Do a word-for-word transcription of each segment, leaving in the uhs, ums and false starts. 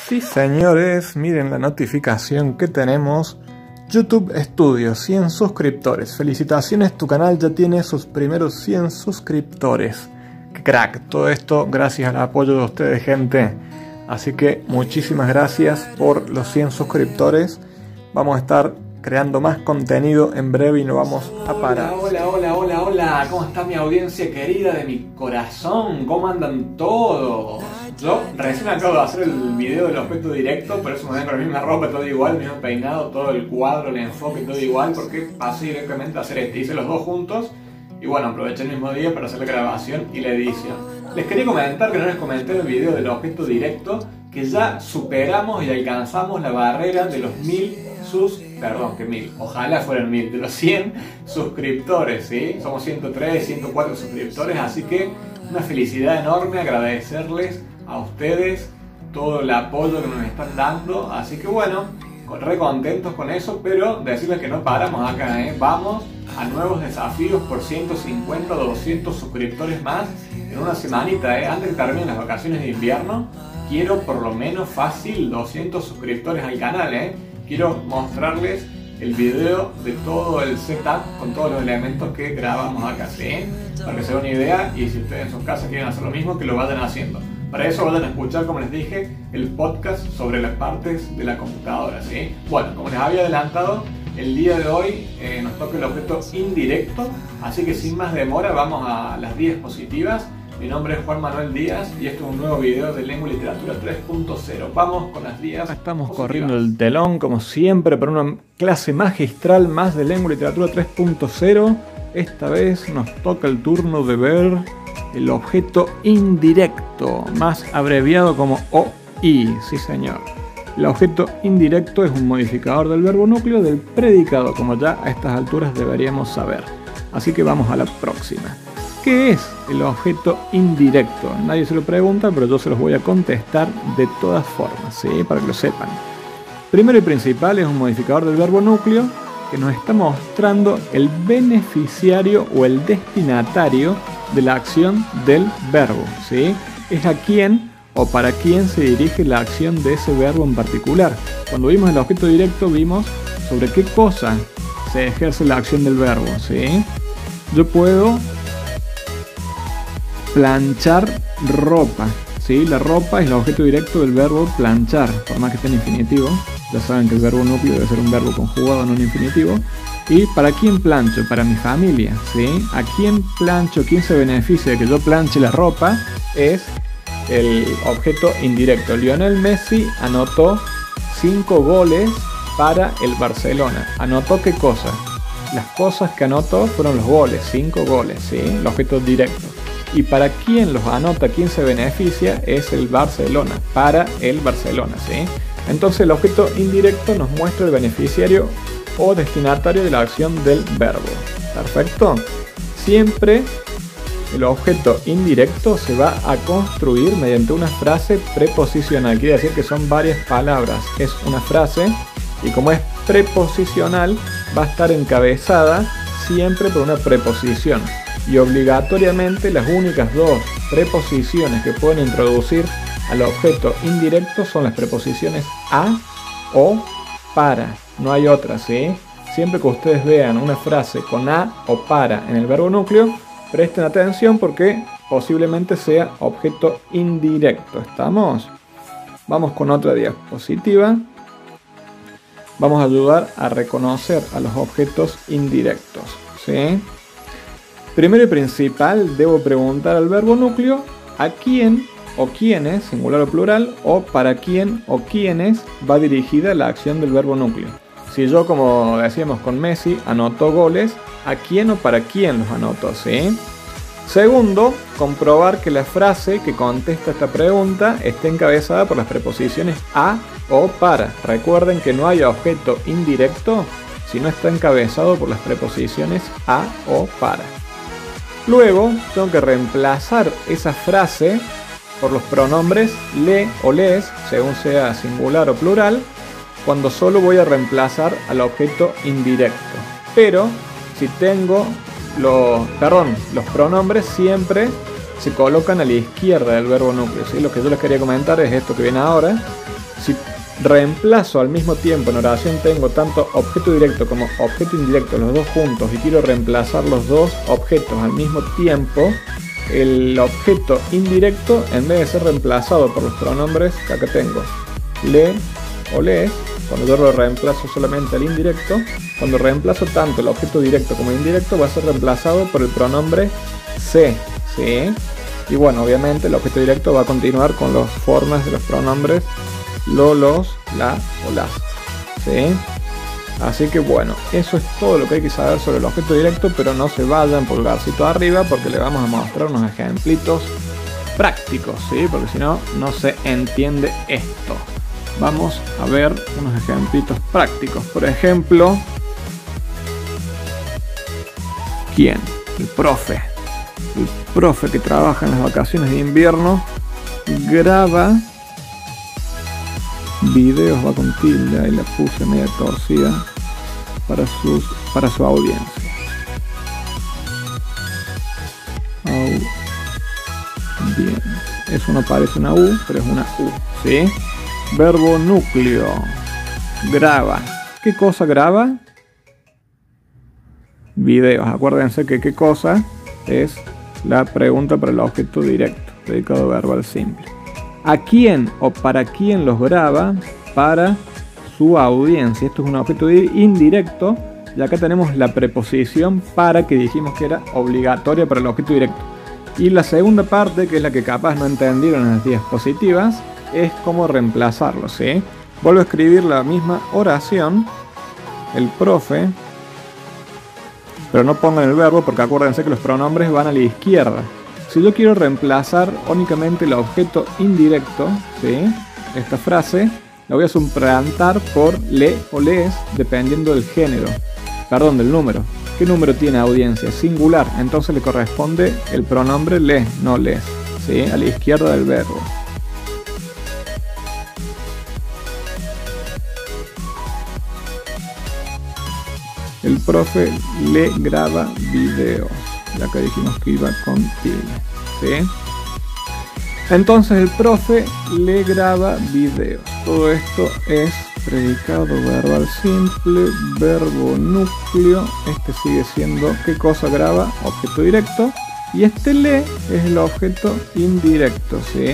Sí, señores, miren la notificación que tenemos. YouTube Studio, cien suscriptores. Felicitaciones, tu canal ya tiene sus primeros cien suscriptores. ¡Qué crack! Todo esto gracias al apoyo de ustedes, gente. Así que muchísimas gracias por los cien suscriptores. Vamos a estar creando más contenido en breve y no vamos a parar. Hola, hola, hola, hola. ¿Cómo está mi audiencia querida de mi corazón? ¿Cómo andan todos? Yo recién acabo de hacer el video del objeto directo, por eso me ven con la misma ropa, todo igual, el mismo peinado, todo el cuadro, el enfoque, todo igual, porque pasé directamente a hacer este. Hice los dos juntos y bueno, aproveché el mismo día para hacer la grabación y la edición. Les quería comentar que no les comenté en el video del objeto directo que ya superamos y alcanzamos la barrera de los mil sus, perdón, que mil, ojalá fueran mil, de los cien suscriptores, ¿sí? Somos ciento tres, ciento cuatro suscriptores, así que una felicidad enorme, agradecerles a ustedes todo el apoyo que nos están dando, así que bueno, re contentos con eso, pero decirles que no paramos acá, ¿eh? Vamos a nuevos desafíos por ciento cincuenta, doscientos suscriptores más en una semanita, ¿eh? Antes que terminen las vacaciones de invierno, quiero por lo menos fácil doscientos suscriptores al canal, ¿eh? Quiero mostrarles el video de todo el setup con todos los elementos que grabamos acá, ¿sí? Para que se den una idea y si ustedes en sus casas quieren hacer lo mismo, que lo vayan haciendo. Para eso vayan a escuchar, como les dije, el podcast sobre las partes de la computadora, ¿sí? Bueno, como les había adelantado, el día de hoy eh, nos toca el objeto indirecto, así que sin más demora vamos a las diapositivas. Mi nombre es Juan Manuel Díaz y este es un nuevo video de Lengua y Literatura tres punto cero. Vamos con las diapositivas. Estamos corriendo el telón, como siempre, para una clase magistral más de Lengua y Literatura tres punto cero. Esta vez nos toca el turno de ver el objeto indirecto, más abreviado como O I. Sí, señor. El objeto indirecto es un modificador del verbo núcleo del predicado, como ya a estas alturas deberíamos saber. Así que vamos a la próxima. ¿Qué es el objeto indirecto? Nadie se lo pregunta, pero yo se los voy a contestar de todas formas, ¿sí? Para que lo sepan. Primero y principal, es un modificador del verbo núcleo que nos está mostrando el beneficiario o el destinatario de la acción del verbo, ¿sí? Es a quién o para quién se dirige la acción de ese verbo en particular. Cuando vimos el objeto directo vimos sobre qué cosa se ejerce la acción del verbo, ¿sí? Yo puedo planchar ropa, ¿sí? La ropa es el objeto directo del verbo planchar, por más que esté en infinitivo. Ya saben que el verbo núcleo debe ser un verbo conjugado, no un infinitivo. ¿Y para quién plancho? Para mi familia, ¿sí? ¿A quién plancho? ¿Quién se beneficia de que yo planche la ropa? Es el objeto indirecto. Lionel Messi anotó cinco goles para el Barcelona. ¿Anotó qué cosa? Las cosas que anotó fueron los goles, cinco goles, ¿sí? El objeto directo. Y para quién los anota, quién se beneficia, es el Barcelona, para el Barcelona, ¿sí? Entonces el objeto indirecto nos muestra el beneficiario o destinatario de la acción del verbo. ¿Perfecto? Siempre el objeto indirecto se va a construir mediante una frase preposicional. Quiere decir que son varias palabras. Es una frase y como es preposicional va a estar encabezada siempre por una preposición. Y obligatoriamente las únicas dos preposiciones que pueden introducir al objeto indirecto son las preposiciones a o para. No hay otras, ¿sí? Siempre que ustedes vean una frase con a o para en el verbo núcleo, presten atención porque posiblemente sea objeto indirecto. ¿Estamos? Vamos con otra diapositiva. Vamos a ayudar a reconocer a los objetos indirectos, ¿sí? Primero y principal, debo preguntar al verbo núcleo a quién o quiénes, singular o plural, o para quién o quiénes va dirigida la acción del verbo núcleo. Si yo, como decíamos con Messi, anotó goles, ¿a quién o para quién los anotó? ¿Sí? Segundo, comprobar que la frase que contesta esta pregunta esté encabezada por las preposiciones a o para. Recuerden que no hay objeto indirecto si no está encabezado por las preposiciones a o para. Luego tengo que reemplazar esa frase por los pronombres le o les, según sea singular o plural, cuando solo voy a reemplazar al objeto indirecto. Pero si tengo los, perdón, los pronombres siempre se colocan a la izquierda del verbo núcleo, ¿sí? Lo que yo les quería comentar es esto que viene ahora. Si reemplazo al mismo tiempo en oración tengo tanto objeto directo como objeto indirecto, los dos juntos, y quiero reemplazar los dos objetos al mismo tiempo, el objeto indirecto, en vez de ser reemplazado por los pronombres que acá tengo, le o les, cuando yo lo reemplazo solamente al indirecto, cuando reemplazo tanto el objeto directo como el indirecto, va a ser reemplazado por el pronombre se, ¿sí? Y bueno, obviamente el objeto directo va a continuar con las formas de los pronombres lo, los, la o las, ¿sí? Así que bueno, eso es todo lo que hay que saber sobre el objeto directo, pero no se vayan pulgarcito arriba porque le vamos a mostrar unos ejemplitos prácticos, ¿sí? Porque si no, no se entiende esto. Vamos a ver unos ejemplitos prácticos. Por ejemplo, ¿quién? El profe. El profe que trabaja en las vacaciones de invierno graba videos, va con tilde y la puse media torcida para, sus, para su audiencia. Au. Bien, eso no parece una U, pero es una U, ¿sí? Verbo núcleo. Graba. ¿Qué cosa graba? Videos. Acuérdense que qué cosa es la pregunta para el objeto directo, predicado verbal simple. ¿A quién o para quién los graba? Para su audiencia. Esto es un objeto indirecto y acá tenemos la preposición para, que dijimos que era obligatoria para el objeto directo. Y la segunda parte, que es la que capaz no entendieron en las diapositivas, es cómo reemplazarlo, ¿sí? Vuelvo a escribir la misma oración, el profe, pero no pongan el verbo porque acuérdense que los pronombres van a la izquierda. Si yo quiero reemplazar únicamente el objeto indirecto, ¿sí? Esta frase la voy a suplantar por le o les, dependiendo del género, perdón, del número. ¿Qué número tiene audiencia? Singular, entonces le corresponde el pronombre le, no les, ¿sí? A la izquierda del verbo. El profe le graba videos. Ya acá dijimos que iba con tilde, ¿sí? Entonces el profe le graba videos. Todo esto es predicado verbal simple, verbo núcleo. Este sigue siendo ¿qué cosa graba? Objeto directo. Y este le es el objeto indirecto, ¿sí?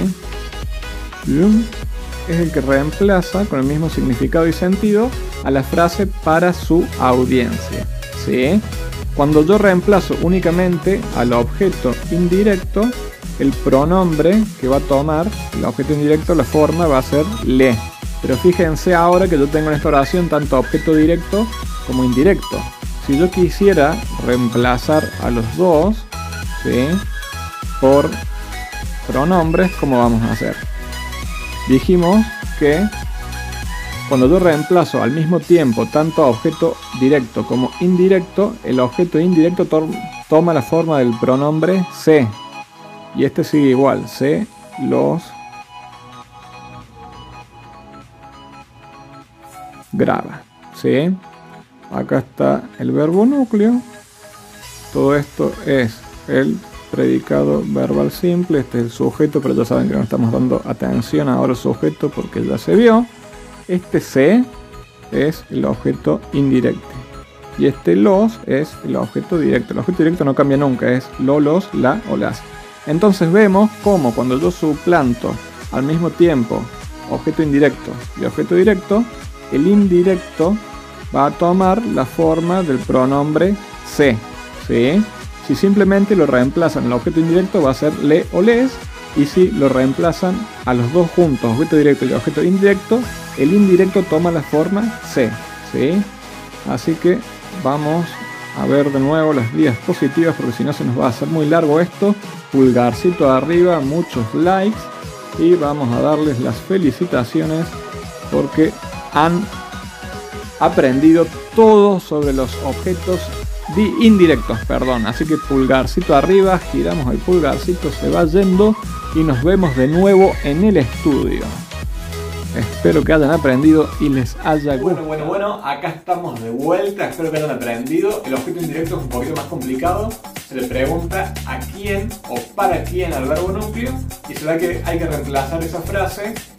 Es el que reemplaza con el mismo significado y sentido a la frase para su audiencia, ¿sí? Cuando yo reemplazo únicamente al objeto indirecto, el pronombre que va a tomar el objeto indirecto, la forma va a ser le. Pero fíjense ahora que yo tengo en esta oración tanto objeto directo como indirecto. Si yo quisiera reemplazar a los dos, ¿sí? Por pronombres, ¿cómo vamos a hacer? Dijimos que cuando yo reemplazo al mismo tiempo tanto objeto directo como indirecto, el objeto indirecto to toma la forma del pronombre se. Y este sigue igual, se, los graba, ¿sí? Acá está el verbo núcleo. Todo esto es el predicado verbal simple. Este es el sujeto, pero ya saben que no estamos dando atención ahora al sujeto porque ya se vio. Este se es el objeto indirecto y este los es el objeto directo. El objeto directo no cambia nunca, es lo, los, la o las. Entonces vemos cómo cuando yo suplanto al mismo tiempo objeto indirecto y objeto directo, el indirecto va a tomar la forma del pronombre se, ¿sí? Si simplemente lo reemplazan el objeto indirecto va a ser le o les, y si lo reemplazan a los dos juntos, objeto directo y objeto indirecto, el indirecto toma la forma se, ¿sí? Así que vamos a ver de nuevo las diapositivas porque si no se nos va a hacer muy largo esto. Pulgarcito arriba, muchos likes y vamos a darles las felicitaciones porque han aprendido todo sobre los objetos indirectos, perdón. Así que pulgarcito arriba, giramos el pulgarcito, se va yendo y nos vemos de nuevo en el estudio. Espero que hayan aprendido y les haya gustado. Bueno, bueno, bueno, acá estamos de vuelta, espero que hayan aprendido. El objeto indirecto es un poquito más complicado. Se le pregunta a quién o para quién al verbo núcleo y se ve que hay que reemplazar esa frase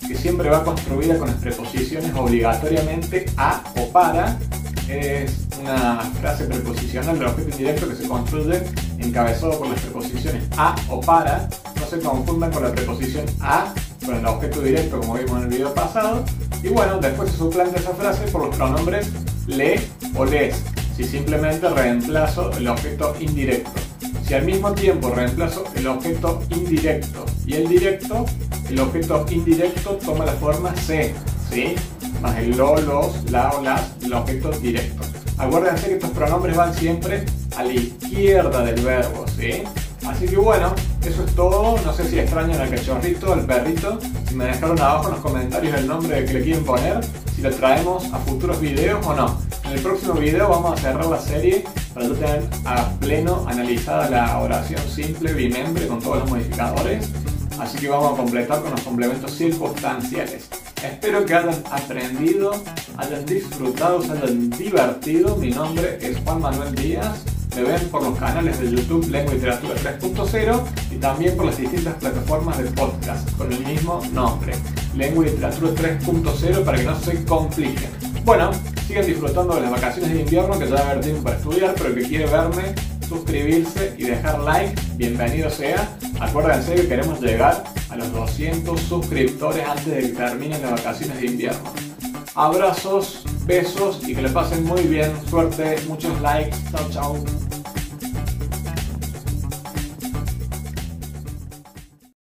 que siempre va construida con las preposiciones obligatoriamente a o para. Es una frase preposicional del objeto indirecto que se construye encabezado por las preposiciones a o para. No se confundan con la preposición a con el objeto directo como vimos en el video pasado. Y bueno, después se suplanta esa frase por los pronombres le o les, si simplemente reemplazo el objeto indirecto. Si al mismo tiempo reemplazo el objeto indirecto y el directo, el objeto indirecto toma la forma se, ¿sí? Más el lo, los, la o las, el objeto directo. Acuérdense que estos pronombres van siempre a la izquierda del verbo, ¿sí? Así que bueno, eso es todo. No sé si extrañan al cachorrito, al perrito. Si me dejaron abajo en los comentarios el nombre que le quieren poner, si lo traemos a futuros videos o no. En el próximo video vamos a cerrar la serie para ya tener a pleno analizada la oración simple bimembre con todos los modificadores. Así que vamos a completar con los complementos circunstanciales. Espero que hayan aprendido, hayan disfrutado, se hayan divertido. Mi nombre es Juan Manuel Díaz. Me ven por los canales de YouTube Lengua y Literatura tres punto cero y también por las distintas plataformas de podcast con el mismo nombre, Lengua y Literatura tres punto cero, para que no se compliquen. Bueno, sigan disfrutando de las vacaciones de invierno, que ya va a haber tiempo para estudiar, pero el que quiere verme, suscribirse y dejar like, bienvenido sea. Acuérdense que queremos llegar a los doscientos suscriptores antes de que terminen las vacaciones de invierno. Abrazos, besos y que le pasen muy bien. Suerte, muchos likes. Chao, chao.